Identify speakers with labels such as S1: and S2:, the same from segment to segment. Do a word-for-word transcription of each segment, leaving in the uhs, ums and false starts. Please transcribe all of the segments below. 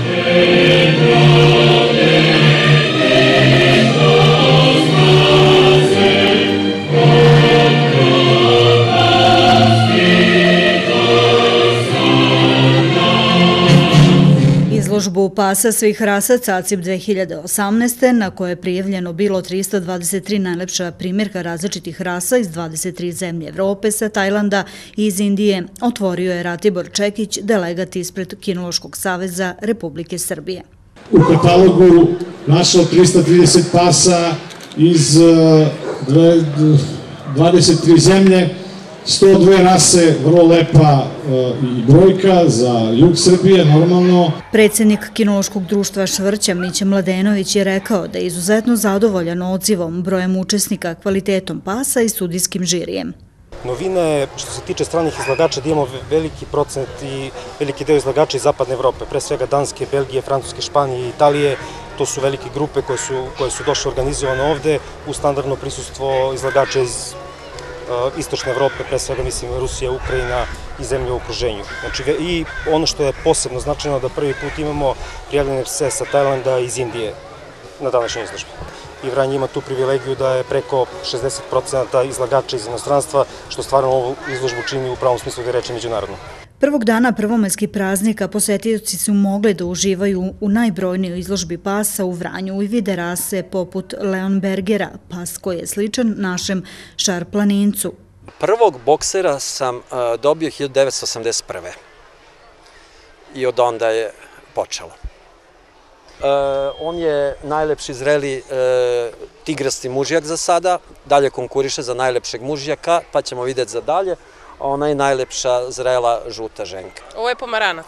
S1: Izložbu pasa svih rasa CACIP dve hiljade osamnaeste. na kojoj je prijavljeno bilo tristo dvadeset tri najlepša primjerka različitih rasa iz dvadeset tri zemlje Evrope, sa Tajlanda i iz Indije, otvorio je Ratibor Čekić, delegat ispred Kinološkog saveza Republike Srbije.
S2: U katalogu našao tristo trideset pasa iz dvadeset tri zemlje, sto dve rase, vrlo lepa i brojka za jug Srbije, normalno.
S1: Predsjednik Kinološkog društva Švrća Mića Mladenović je rekao da je izuzetno zadovoljan odzivom, brojem učesnika, kvalitetom pasa i sudijskim žirijem.
S3: Novina je, što se tiče stranih izlagača, da imamo veliki procent i veliki deo izlagača iz Zapadne Evrope, pre svega Danske, Belgije, Francuske, Španije i Italije. To su velike grupe koje su, koje su došle organizovane ovde u standardno prisustvo izlagača iz Istočne Evrope, pre svega mislim Rusija, Ukrajina i zemlje u okruženju. Znači, i ono što je posebno značajno da prvi put imamo prijavljene pse sa Tajlanda i iz Indije na današnjoj izložbi. I Vranje ima tu privilegiju da je preko šezdeset procenata izlagača iz inostranstva, što stvarno ovu izložbu čini u pravom smislu da je reči međunarodno.
S1: Prvog dana prvomajskih praznika posetioci su mogli da uživaju u najbrojnijoj izložbi pasa u Vranju i vide rase poput Leonbergera, pas koji je sličan našem šarplanincu.
S4: Prvog boksera sam dobio hiljadu devetsto osamdeset prve. i od onda je počelo. On je najlepši zreli tigrasti mužjak za sada, dalje konkuriše za najlepšeg mužjaka, pa ćemo vidjeti za dalje. Ona je najlepša zrela žuta ženka.
S5: Ovo je pomaranac.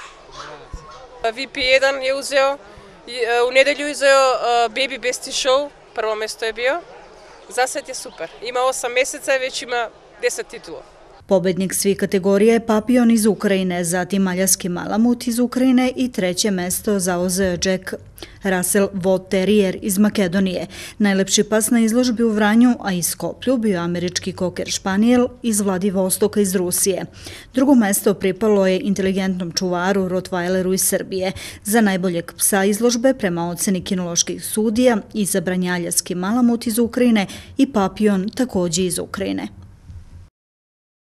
S5: V P jedan je uzeo, u nedelju uzeo Baby Besti Show, prvo mesto je bio. Za sad je super. Ima osam mjeseca i već ima deset titula.
S1: Pobednik svih kategorija je Papion iz Ukrajine, zatim Maljaski Malamut iz Ukrajine i treće mesto zauzeo Jack Russell Wood Terrier iz Makedonije. Najlepši pas na izložbi u Vranju, a i Skoplju, bio američki koker španijel iz Vladivostoka iz Rusije. Drugo mesto pripalo je inteligentnom čuvaru Rottweileru iz Srbije. Za najboljeg psa izložbe, prema oceni kinoloških sudija, izabran Maljaski Malamut iz Ukrajine i Papion također iz Ukrajine.